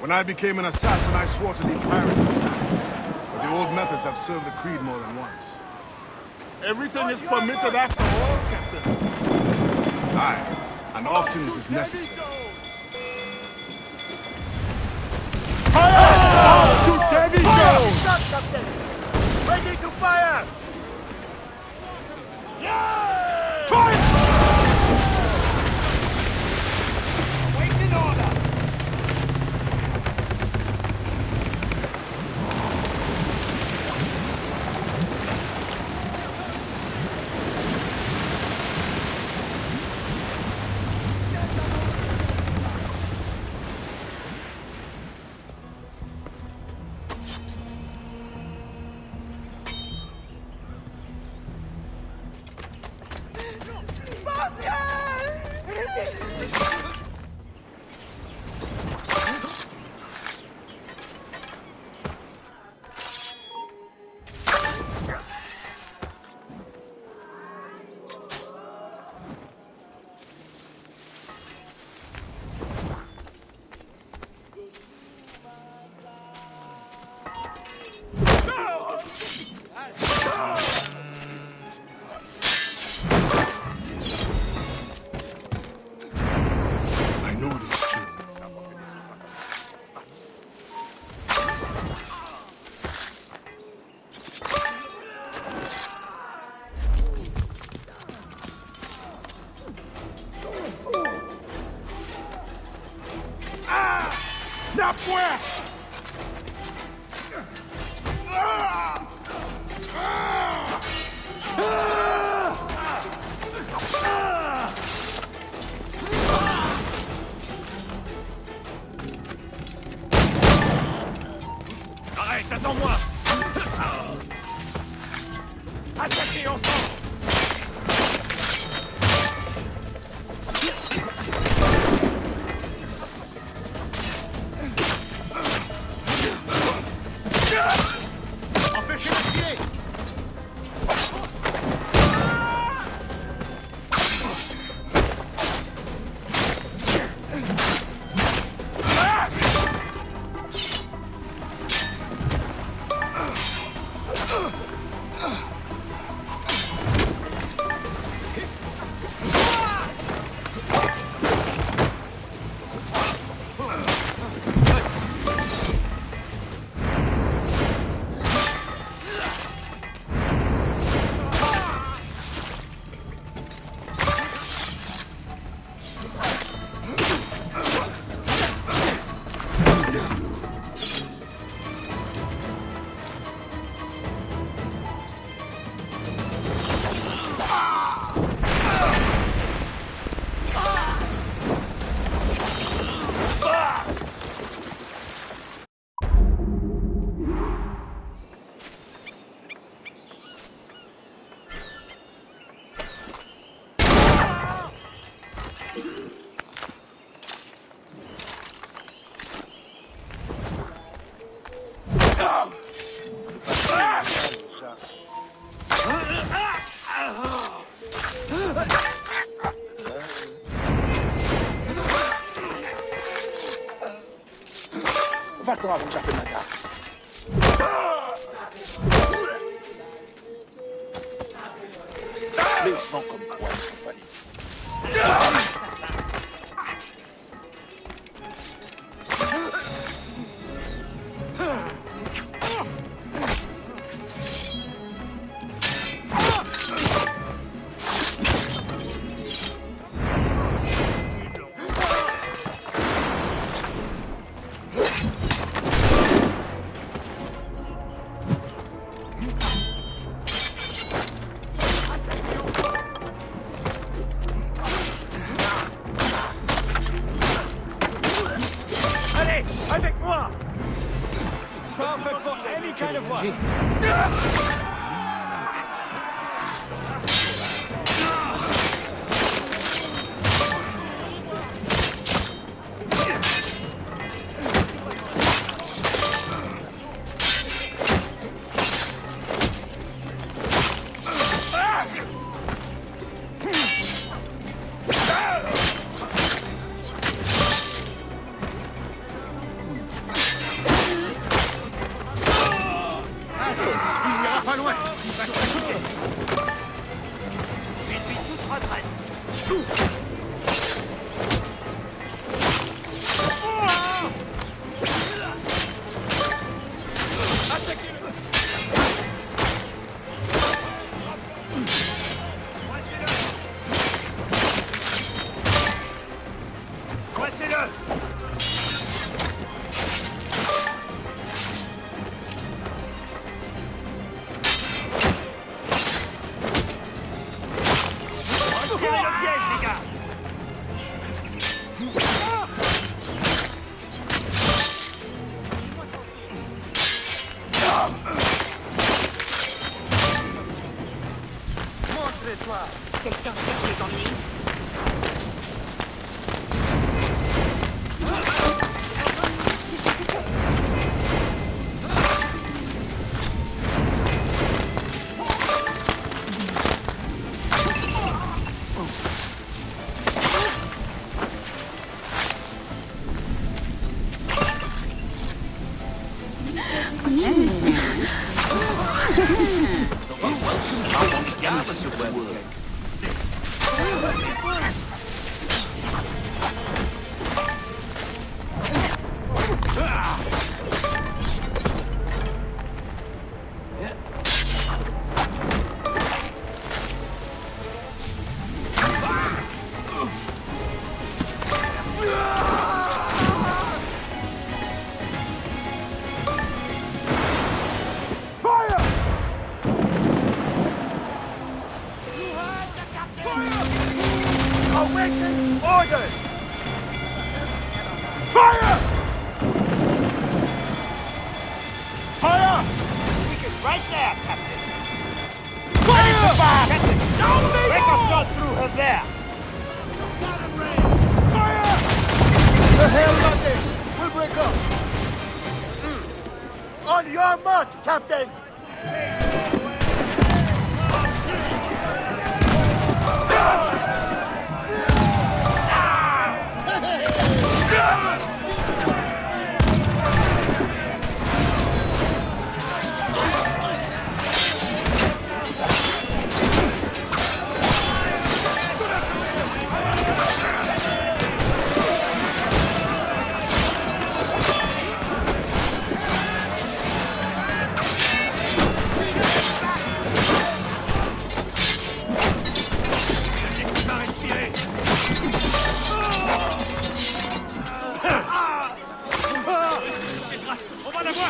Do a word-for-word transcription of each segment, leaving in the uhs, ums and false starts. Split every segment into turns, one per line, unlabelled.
When I became an assassin, I swore to leave piracy behind. But the old methods have served the creed more than once.
Everything is permitted after all, Captain.
Aye, and often it is necessary.
Fire! You Davy Jones!
Stop, Captain! Ready to fire! Yeah!
Fire!
Waiting order! Arrête, attends-moi! Attaquez ensemble!
Empêchez de tirer!
Va-t'en avant que j'appelle ma gare. Les gens comme toi ne sont pas libres.
Avec moi!
Perfect for any kind of work.
Orders!
Fire! Fire!
Weak is right there, Captain.
Fire!
Captain, down they Break go! a shot through her there.
Fire!
The hell, nothing! We'll break up!
On your mark, Captain! On va la voir!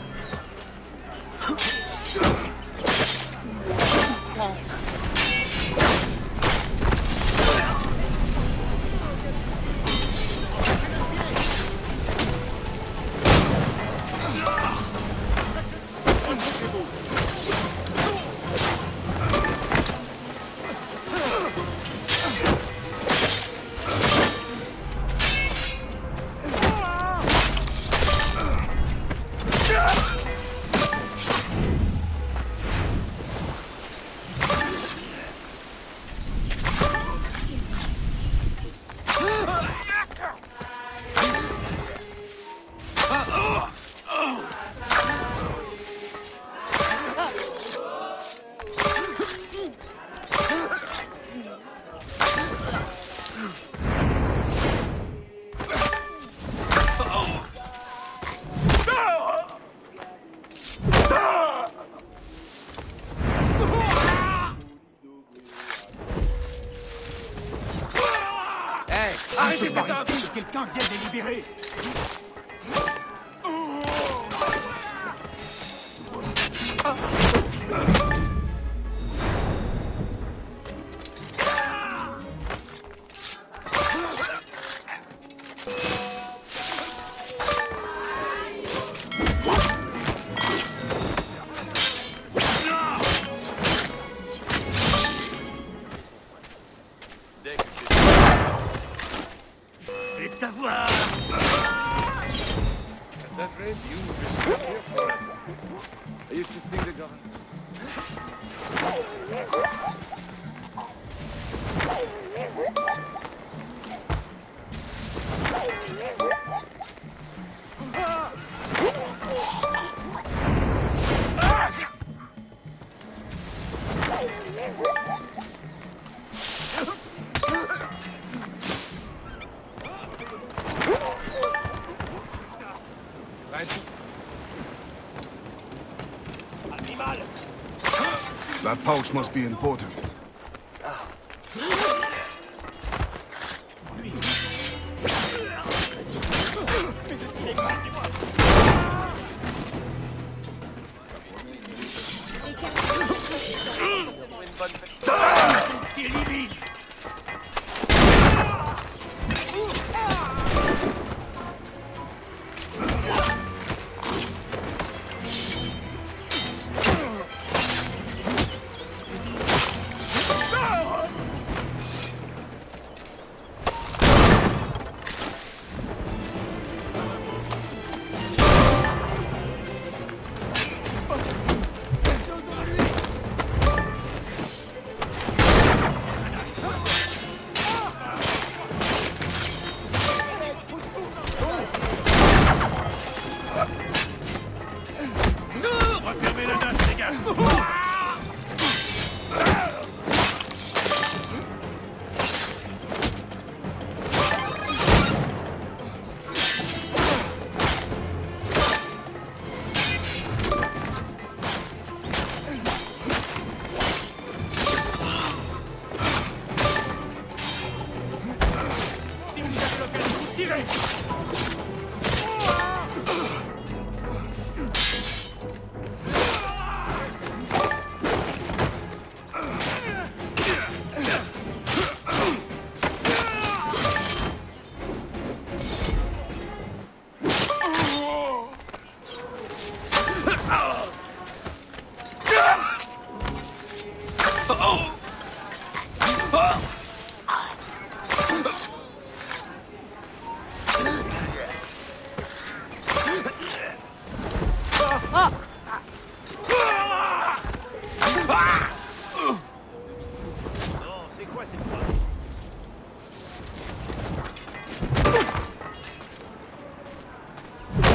Arrêtez cet homme! Quelqu'un vient de les libérer!
I used to think the government.
That pouch must be important.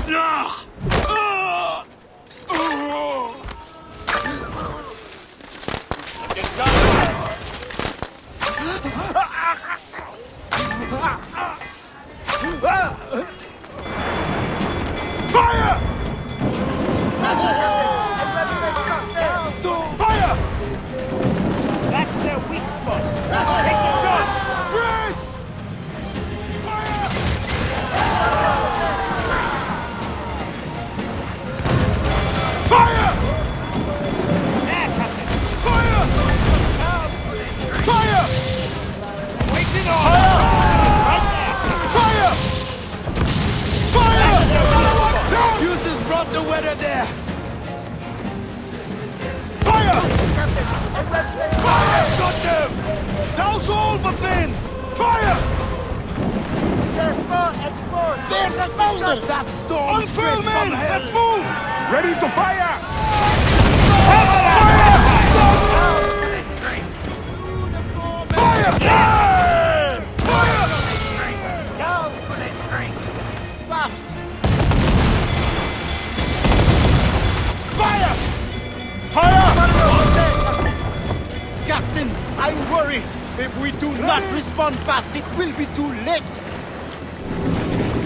That's their weak spot. Take the gun!
Chris! Fire!
There, Captain.
Fire! Fire!
Waiting on! Right there!
Fire! Fire!
Fuses brought the weather there.
Fire!
Fire! Got them!
Douse all the things! Fire!
Export! Export! There's a building!
That storm
Unfurl
straight from
men!
hell.
Let's move! Ready to fire! Fire! Fire!
Down for the train!
Fast.
Fire! Fire!
Captain, I worry. If we do not respond fast, it will be too late.